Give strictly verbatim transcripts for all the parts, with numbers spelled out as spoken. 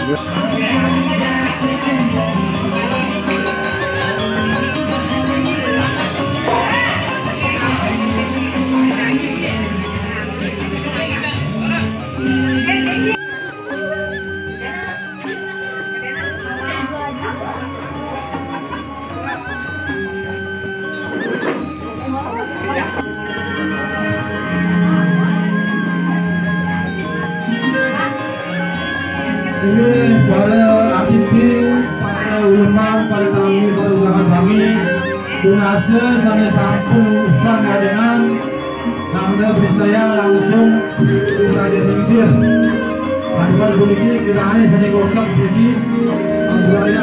Ini para aktivis, para ulama, para kami, para ulama kami, tunase sana sampun sana dengan nanda beristaya langsung berada di Mesir. Hadipan bunyi kita ini sana gosok jadi berada.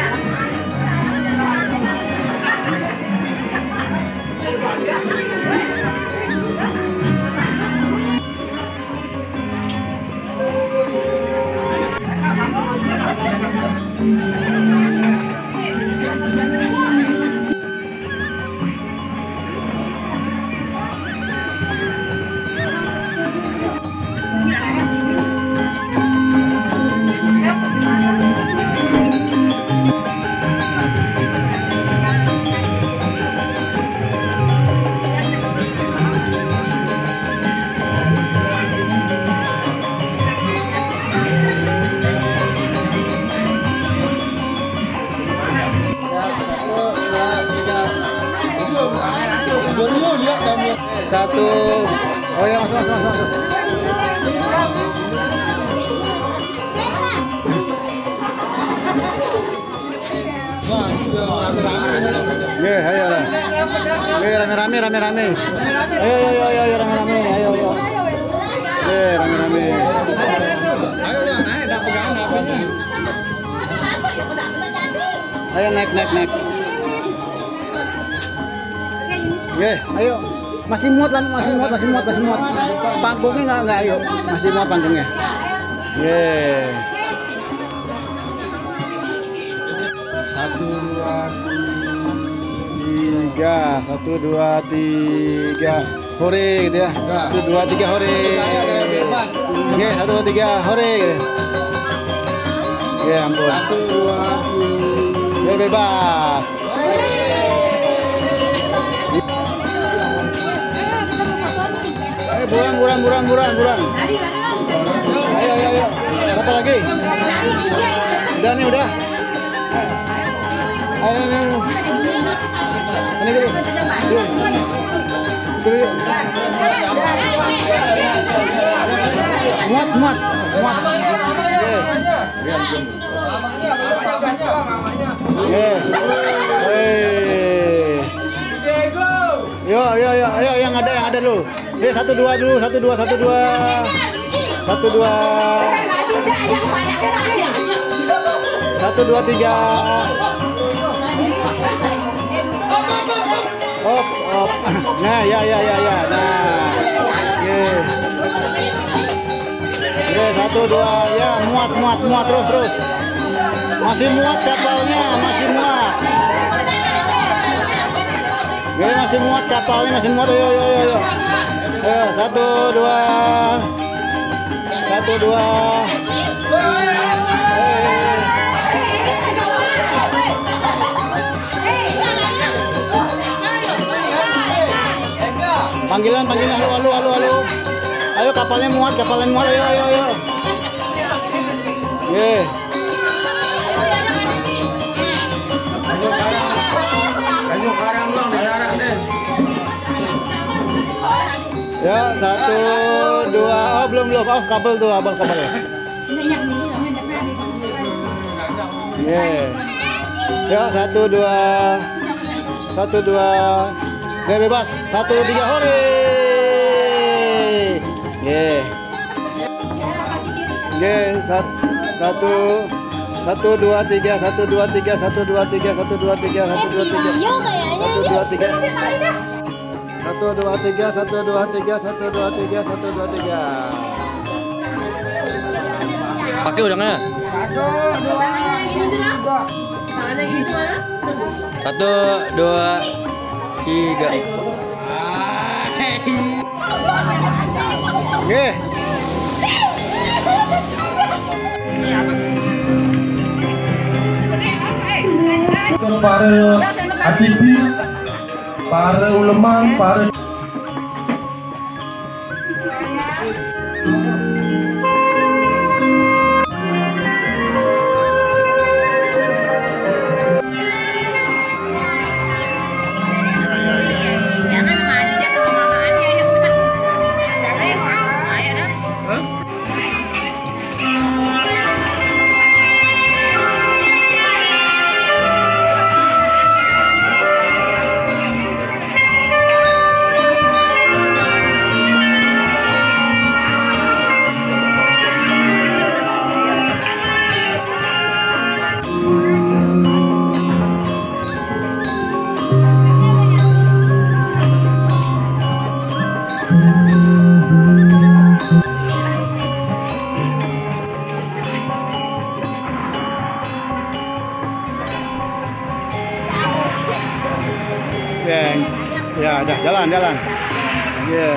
Satu, oh ya masuk masuk masuk. masuk. Oke, ayo lah. Oke, rame-rame, rame-rame. Ayo, ayo, ayo, ayo, rame-rame, ayo, ayo. Oke, rame-rame. Ayo, naik, dah pegang apa-apa. Ayo naik, naik, naik. Oke, ayo. Masih muat lah, masih muat, masih muat, masih muat. Panggungnya nggak nggak, ayo, masih muat panggungnya. Yeah. Satu dua tiga, satu dua tiga, hore gitu ya. Satu dua tiga hore. Oke, satu dua tiga hore. Oke, ampun. Satu dua tiga, bebas. Buruan, buruan, buruan, buruan, buruan. Ayo, ayo, ayo. Satu lagi. Udah nih, udah. Ayo, ayo, ayo. Ini dulu. Itu dulu. Muat, muat, muat. Oke. Yo, yo, yo, ayo yang ada, yang ada dulu. Eh, satu dua dulu, satu dua, satu dua, satu dua, satu dua tiga. Op, op. Nah, ya, ya, ya, ya. Nah, oke. Oke, satu dua, ya, muat, muat, muat, terus, terus. Masih muat kapalnya, masih muat. Oke, masih muat kapalnya, masih muat. Ayo, ayo, ayo, ayo. Ayo, satu, dua, satu, dua. Panggilan, panggilan, halo, halo, halo, halo. Ayo, kapalnya muat, kapalnya muat, ayo, ayo, ayo. Ye. Ya, satu, dua, oh belum belum, oh kabel tuh, abang kabel. Yeah. Ya, satu, dua, satu, dua, ya bebas, satu, tiga, hore. Yeah. Yeah, satu, satu, dua, tiga, satu, dua, tiga, satu, dua, tiga, satu, dua, tiga, satu, dua, tiga, satu, dua, tiga. Satu dua tiga, satu dua tiga, satu dua tiga, satu dua tiga. Pakai udangnya. Satu dua tiga. Oke. para aktivis, para ulama, para ya, udah jalan jalan. Ya.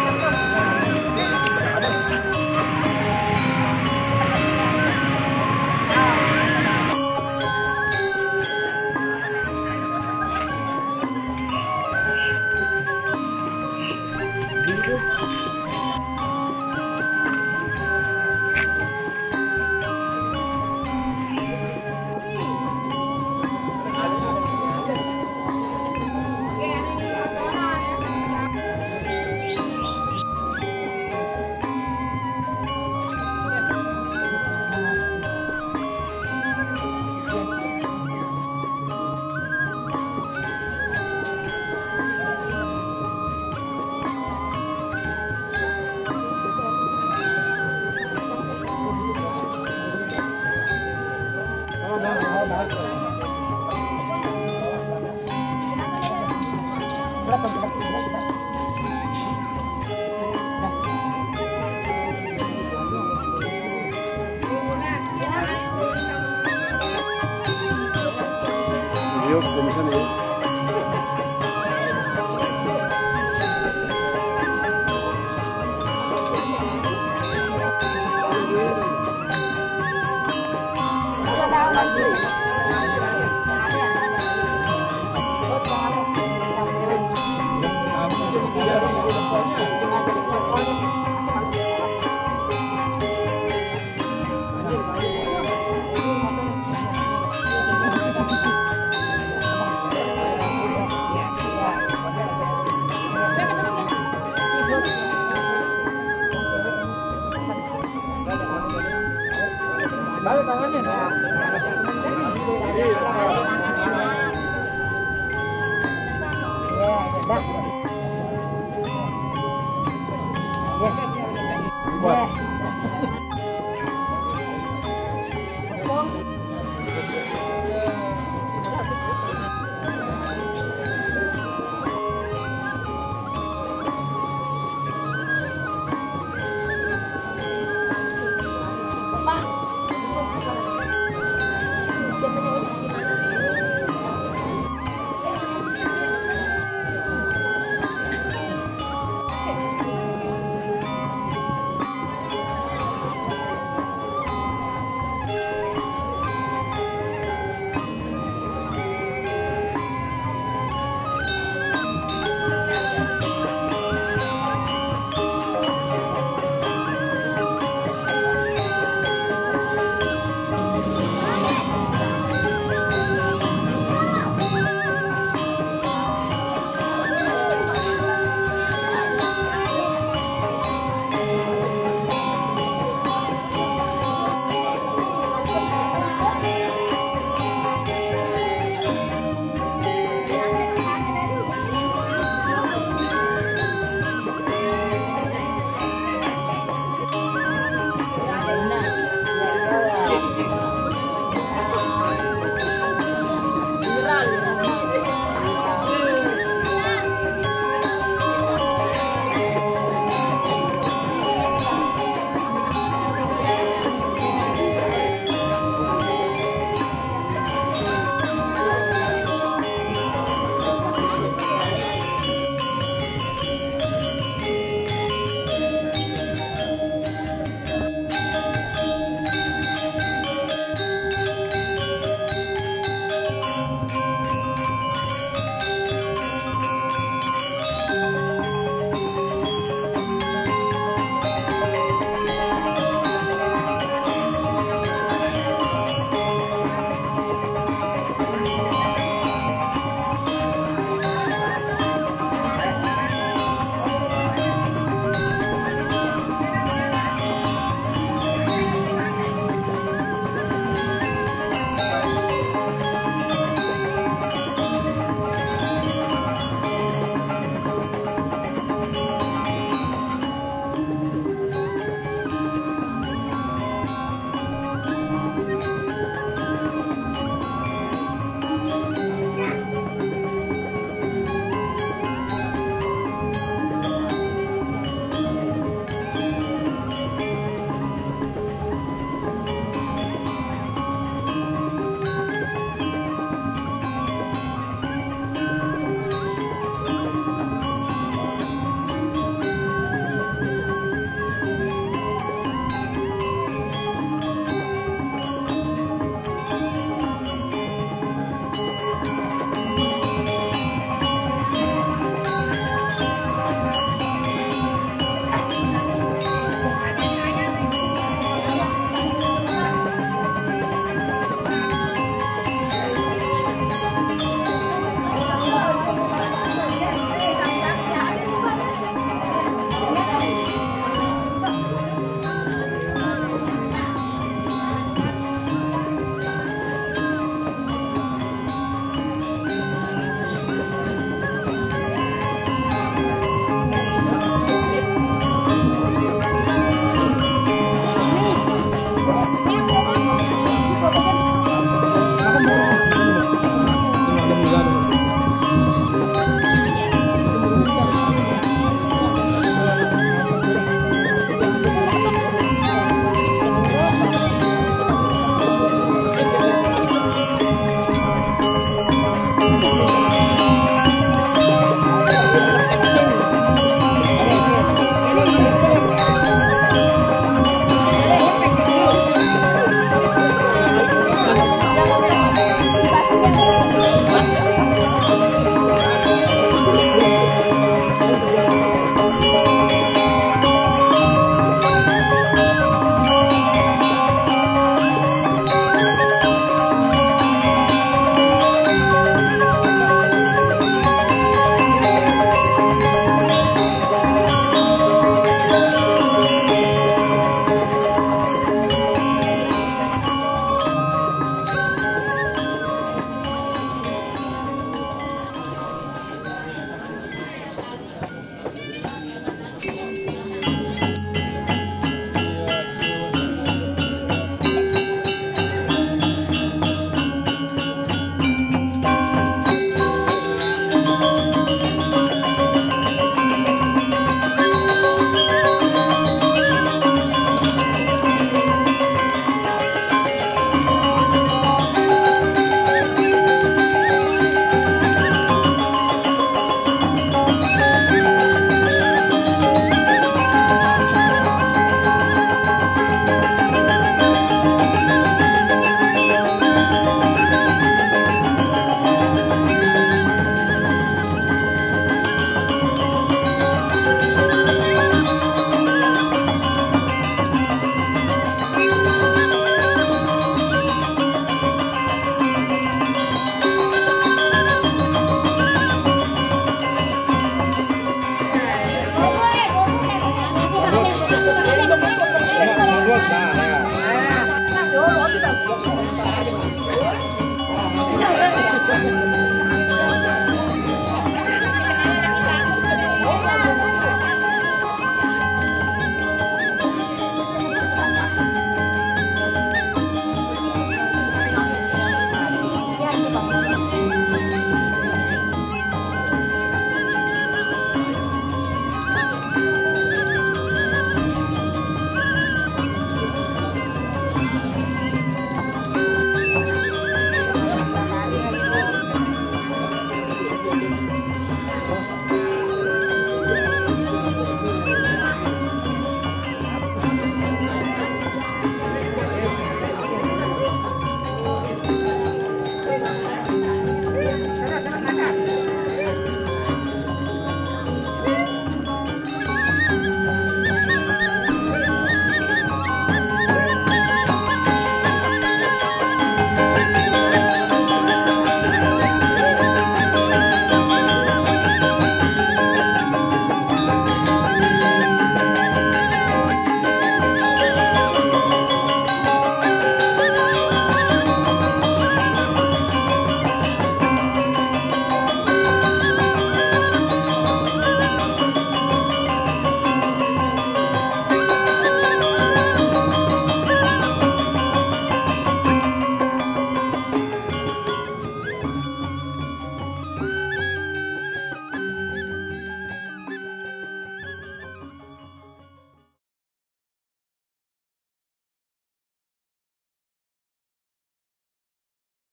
Yuk, pemirsa yuk. Balik tangannya. Ya, udah. Ya.